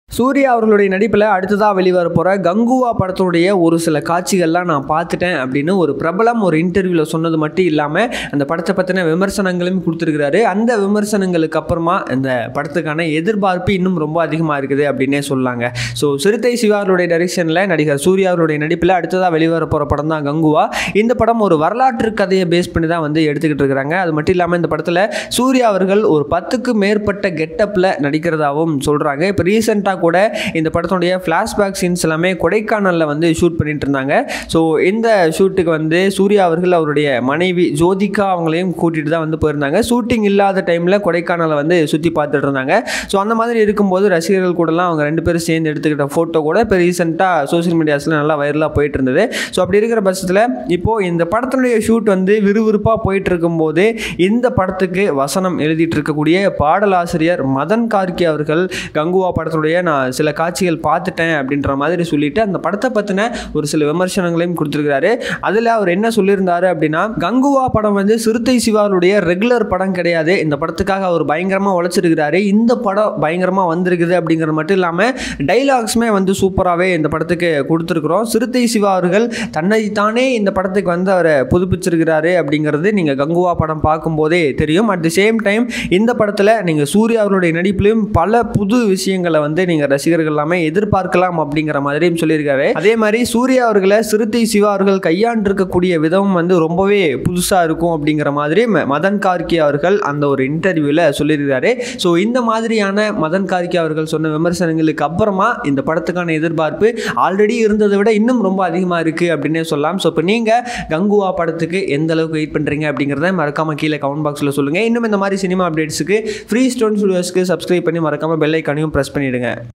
சூர்யா அவர்களுடைய நடிப்பில் அடுத்ததாக வெளிவர போகிற கங்குவா படத்துடைய ஒரு சில காட்சிகள்லாம் நான் பார்த்துட்டேன் அப்படின்னு ஒரு பிரபலம் ஒரு இன்டர்வியூவில் சொன்னது மட்டும் இல்லாமல் அந்த படத்தை பற்றின விமர்சனங்களும் கொடுத்துருக்கிறாரு. அந்த விமர்சனங்களுக்கு அப்புறமா இந்த படத்துக்கான எதிர்பார்ப்பு இன்னும் ரொம்ப அதிகமாக இருக்குது அப்படின்னே சொல்லாங்க. ஸோ சிறுத்தை சிவாருடைய டைரக்ஷனில் நடிகர் சூர்யா அவருடைய நடிப்பில் அடுத்ததாக வெளிவர போகிற படம் தான் கங்குவா. இந்த படம் ஒரு வரலாற்று கதையை பேஸ் பண்ணி தான் வந்து எடுத்துக்கிட்டு இருக்கிறாங்க. அது மட்டும் இல்லாமல் இந்த படத்தில் சூர்யா அவர்கள் ஒரு 10க்கும் மேற்பட்ட கெட்டப்பில் நடிக்கிறதாகவும் சொல்கிறாங்க. இப்போ ரீசெண்டாக கூட இந்த படத்துடைய ஃப்ளாஷ்பேக் சீன்ஸ் எல்லாமே கொடைக்கானலில் வந்து ஷூட் பண்ணிட்டு இருந்தாங்க. ஸோ இந்த ஷூட்டுக்கு வந்து சூர்யா அவர்கள் அவருடைய மனைவி ஜோதிகா அவங்களையும் கூட்டிகிட்டு தான் வந்து போயிருந்தாங்க. ஷூட்டிங் இல்லாத டைமில் கொடைக்கானலை வந்து சுற்றி பார்த்துட்டு இருந்தாங்க. ஸோ அந்த மாதிரி இருக்கும்போது ரசிகர்கள் கூடலாம் அவங்க 2 பேரும் சேர்ந்து எடுத்துக்கிட்ட ஃபோட்டோ கூட இப்போ ரீசெண்டாக சோஷியல் மீடியாஸில் நல்லா வைரலாக போயிட்டு இருந்தது. ஸோ அப்படி இருக்கிற பட்சத்தில் இப்போது இந்த படத்தினுடைய ஷூட் வந்து விறுவிறுப்பாக போயிட்டு இருக்கும்போது இந்த படத்துக்கு வசனம் எழுதிட்டு இருக்கக்கூடிய பாடலாசிரியர் மதன் கார்கி அவர்கள் கங்குவா படத்துடைய நான் சில காட்சிகள் பார்த்துட்டேன் அப்படின்ற மாதிரி சொல்லிட்டு அந்த படத்தை பற்றின ஒரு சில விமர்சனங்களையும் கொடுத்துருக்கிறாரு. அதில் அவர் என்ன சொல்லியிருந்தாரு அப்படின்னா, கங்குவா படம் வந்து சிறுத்தை சிவாருடைய ரெகுலர் படம் கிடையாது. இந்த படத்துக்காக அவர் பயங்கரமாக உழைச்சிருக்கிறாரு. இந்த படம் பயங்கரமாக வந்திருக்குது அப்படிங்கிற மட்டும் இல்லாமல் டைலாக்ஸுமே வந்து சூப்பராகவே இந்த படத்துக்கு கொடுத்துருக்குறோம். சிறுத்தை சிவா அவர்கள் தன்னைத்தானே இந்த படத்துக்கு வந்து அவரை புதுப்பிச்சிருக்கிறாரு அப்படிங்கிறது நீங்கள் கங்குவா படம் பார்க்கும்போதே தெரியும். அட் தி சேம் டைம் இந்த படத்தில் நீங்கள் சூர்யா அவருடைய நடிப்பிலையும் பல புது விஷயங்களை வந்து நீங்கள் ரசிகர்கள் எல்லாமே எதிர்பார்க்கலாம் அப்படிங்கிற மாதிரியும் சொல்லியிருக்காரு. அதே மாதிரி சூர்யா அவர்களை சிறுத்தை சிவா அவர்கள் கையாண்டிருக்கக்கூடிய விதம் வந்து ரொம்பவே புதுசாக இருக்கும் அப்படிங்கிற மாதிரி மதன் கார்கி அவர்கள் அந்த ஒரு இன்டர்வியூவில் சொல்லியிருக்காரு. ஸோ இந்த மாதிரியான மதன் கார்கி அவர்கள் சொன்ன விமர்சனங்களுக்கு அப்புறமா இந்த படத்துக்கான எதிர்பார்ப்பு ஆல்ரெடி இருந்ததை விட இன்னும் ரொம்ப அதிகமாக இருக்குது அப்படின்னே சொல்லலாம். ஸோ இப்போ நீங்கள் கங்குவா படத்துக்கு எந்த அளவுக்கு வெயிட் பண்ணுறீங்க அப்படிங்கிறத மறக்காம கீழே கமெண்ட் பாக்ஸில் சொல்லுங்கள். இன்னும் இந்த மாதிரி சினிமா அப்டேட்ஸுக்கு ஃப்ரீ ஸ்டோன் ஸ்டுடியோஸ்க்கு சப்ஸ்கிரைப் பண்ணி மறக்காமல் பெல் ஐக்கானையும் ப்ரெஸ் பண்ணிவிடுங்க.